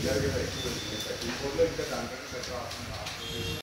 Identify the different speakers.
Speaker 1: రెగ్యులర్గా ఎక్కువ వెళ్తుంది 34లో ఇంకా దానికంటే బెటర్ ఆప్షన్